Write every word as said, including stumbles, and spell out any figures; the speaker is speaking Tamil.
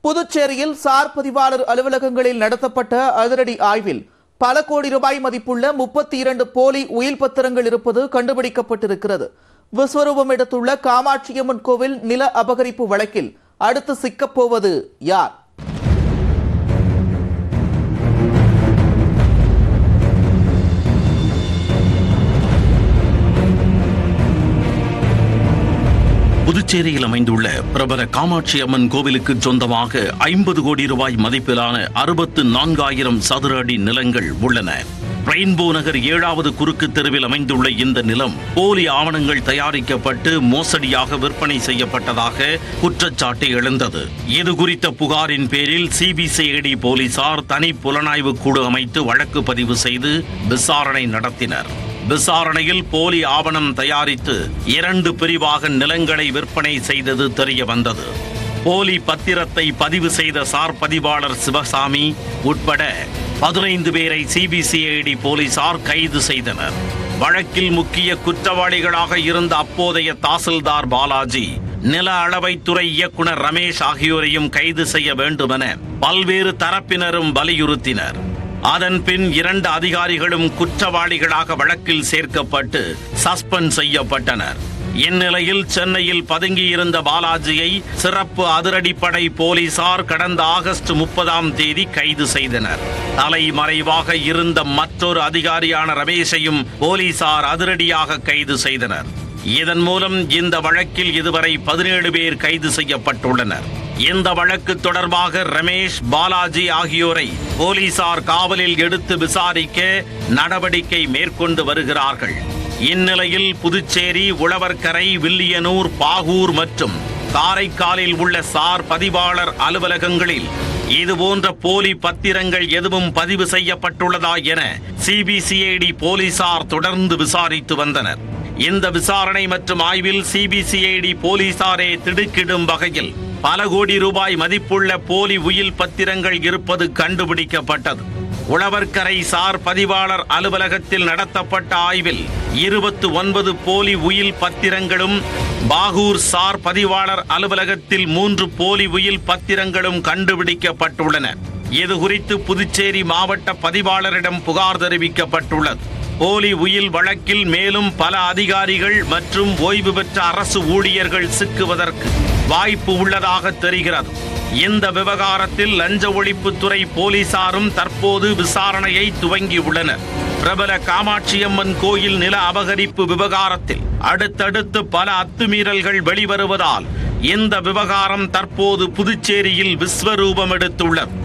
புதுச்சேரியில் சார் பதிவாளர் அலுவலகங்களில் நடத்தப்பட்ட அதிரடி ஆய்வில் பல கோடி ரூபாய் மதிப்புள்ள முப்பத்தி இரண்டு போலி உயில் பத்திரங்கள் இருப்பது கண்டுபிடிக்கப்பட்டிருக்கிறது. விஸ்வரூபம் எடுத்துள்ள காமாட்சியம்மன் கோவில் நில அபகரிப்பு வழக்கில் அடுத்து சிக்கப்போவது யார்? புதுச்சேரியில் அமைந்துள்ள பிரபல காமாட்சி அம்மன் கோவிலுக்கு சொந்தமாக ஐம்பது கோடி ரூபாய் மதிப்பிலான அறுபத்து நான்காயிரம் சதுர அடி நிலங்கள் உள்ளன. ரெயின்போ நகர் ஏழாவது குறுக்கு தெருவில் அமைந்துள்ள இந்த நிலம் போலி ஆவணங்கள் தயாரிக்கப்பட்டு மோசடியாக விற்பனை செய்யப்பட்டதாக குற்றச்சாட்டு எழுந்தது. இது குறித்த புகாரின் பேரில் சிபிசிஐடி போலீசார் தனி புலனாய்வு குழு அமைத்து வழக்கு பதிவு செய்து விசாரணை நடத்தினர். விசாரணையில் போலி ஆவணம் தயாரித்து இரண்டு பிரிவாக நிலங்களை விற்பனை செய்தது தெரிய வந்தது. போலி பத்திரத்தை பதிவு செய்த சார் பதிவாளர் சிவசாமி உட்பட பதினைந்து பேரை சிபிசிஐடி போலீசார் கைது செய்தனர். வழக்கில் முக்கிய குற்றவாளிகளாக இருந்த அப்போதைய தாசில்தார் பாலாஜி, நில அளவைத்துறை இயக்குனர் ரமேஷ் ஆகியோரையும் கைது செய்ய வேண்டுமென பல்வேறு தரப்பினரும் வலியுறுத்தினர். அதன் பின் இரண்டு அதிகாரிகளும் குற்றவாளிகளாக வழக்கில் சேர்க்கப்பட்டு சஸ்பெண்ட் செய்யப்பட்டனர். இந்நிலையில் சென்னையில் பதுங்கியிருந்த பாலாஜியை சிறப்பு அதிரடிப்படை போலீசார் கடந்த ஆகஸ்ட் முப்பதாம் தேதி கைது செய்தனர். தலைமறைவாக இருந்த மற்றொரு அதிகாரியான ரமேஷையும் போலீசார் அதிரடியாக கைது செய்தனர். இதன் மூலம் இந்த வழக்கில் இதுவரை பதினேழு பேர் கைது செய்யப்பட்டுள்ளனர். இந்த வழக்கு தொடர்பாக ரமேஷ், பாலாஜி ஆகியோரை போலீசார் காவலில் எடுத்து விசாரிக்க நடவடிக்கை மேற்கொண்டு வருகிறார்கள். இந்நிலையில் புதுச்சேரி, உழவர்கரை, வில்லியனூர், பாகூர் மற்றும் காரைக்காலில் உள்ள சார் பதிவாளர் அலுவலகங்களில் இதுபோன்ற போலி பத்திரங்கள் எதுவும் பதிவு செய்யப்பட்டுள்ளதா என சிபிசிஐடி போலீசார் தொடர்ந்து விசாரித்து வந்தனர். இந்த விசாரணை மற்றும் ஆய்வில் சிபிசிஐடி போலீசாரே திடுக்கிடும் வகையில் பல கோடி ரூபாய் மதிப்புள்ள போலி உயில் பத்திரங்கள் இருப்பது கண்டுபிடிக்கப்பட்டது. உழவர்கரை சார் பதிவாளர் அலுவலகத்தில் நடத்தப்பட்ட ஆய்வில் இருபத்தி ஒன்பது போலி உயில் பத்திரங்களும், பாகூர் சார் பதிவாளர் அலுவலகத்தில் மூன்று போலி உயில் பத்திரங்களும் கண்டுபிடிக்கப்பட்டுள்ளன. இது குறித்து புதுச்சேரி மாவட்ட பதிவாளரிடம் புகார் தெரிவிக்கப்பட்டுள்ளது. போலி உயில் வழக்கில் மேலும் பல அதிகாரிகள் மற்றும் ஓய்வு பெற்ற அரசு ஊழியர்கள் சிக்குவதற்கு வாய்ப்பு உள்ளதாக தெரிகிறது. இந்த விவகாரத்தில் லஞ்ச ஒழிப்புத்துறை போலீசாரும் தற்போது விசாரணையை துவங்கியுள்ளனர். பிரபல காமாட்சியம்மன் கோயில் நில அபகரிப்பு விவகாரத்தில் அடுத்தடுத்து பல அத்துமீறல்கள் வெளிவருவதால் இந்த விவகாரம் தற்போது புதுச்சேரியில் விஸ்வரூபம் எடுத்துள்ளது.